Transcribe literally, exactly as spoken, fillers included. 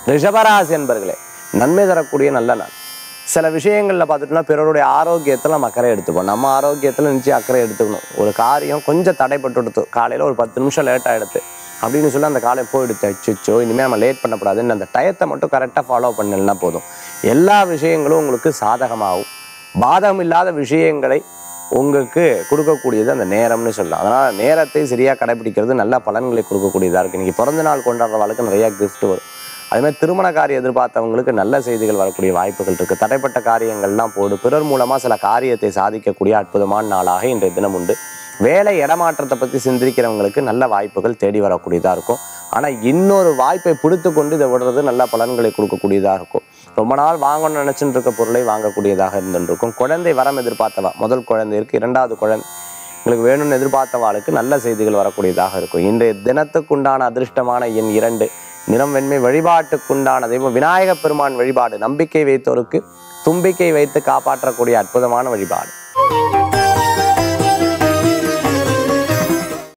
ரிஷபராசி என்பர்களே, நன்மை தரக்கூடிய நல்ல நாள். சில விஷயங்களில் பார்த்துட்டோம்னா பிறருடைய ஆரோக்கியத்தில் நம்ம அக்கறை எடுத்துப்போம். நம்ம ஆரோக்கியத்தில் நிச்சயம் அக்கறை எடுத்துக்கணும். ஒரு காரியம் கொஞ்சம் தடைப்பட்டு எடுத்து காலையில் ஒரு பத்து நிமிஷம் லேட்டாக எடுத்து அப்படின்னு சொல்லி அந்த காலை போயிடுத்து அச்சோ இனிமேல் நம்ம லேட் பண்ணக்கூடாதுன்னு அந்த டயத்தை மட்டும் கரெக்டாக ஃபாலோ பண்ணலன்னா போதும். எல்லா விஷயங்களும் உங்களுக்கு சாதகமாகும். பாதகம் இல்லாத விஷயங்களை உங்களுக்கு கொடுக்கக்கூடியது அந்த நேரம்னு சொல்லலாம். அதனால் நேரத்தை சரியாக கடைபிடிக்கிறது நல்ல பலன்களை கொடுக்கக்கூடியதாக இருக்குது. இன்றைக்கி பிறந்த நாள் கொண்டாடுறவங்களுக்கு நிறையா கிஃப்ட் வரும். அதுமாதிரி திருமண காரியம் எதிர்பார்த்தவங்களுக்கு நல்ல செய்திகள் வரக்கூடிய வாய்ப்புகள் இருக்குது. தடைப்பட்ட காரியங்கள்லாம் போடு பிறர் மூலமாக சில காரியத்தை சாதிக்கக்கூடிய அற்புதமான நாளாக இன்றைய தினம் உண்டு. வேலை இடமாற்றத்தை பற்றி சிந்திக்கிறவங்களுக்கு நல்ல வாய்ப்புகள் தேடி வரக்கூடியதாக இருக்கும். ஆனால் இன்னொரு வாய்ப்பை பிடித்து கொண்டு இதை விடுறது நல்ல பலன்களை கொடுக்கக்கூடியதாக இருக்கும். ரொம்ப நாள் வாங்கணும்னு நினச்சிட்டு இருக்க பொருளை வாங்கக்கூடியதாக இருந்துருக்கும். குழந்தை வரம் எதிர்பார்த்தவா, முதல் குழந்தை இருக்குது, இரண்டாவது குழந்தை உங்களுக்கு வேணும்னு எதிர்பார்த்தவாளுக்கு நல்ல செய்திகள் வரக்கூடியதாக இருக்கும். இன்றைய தினத்துக்குண்டான அதிர்ஷ்டமான எண் இரண்டு, நிறம் வெண்மை. வழிபாட்டுக்குண்டான தெய்வம் விநாயக பெருமான் வழிபாடு. நம்பிக்கை வைத்தோருக்கு தும்பிக்கை வைத்து காப்பாற்றக்கூடிய அற்புதமான வழிபாடு.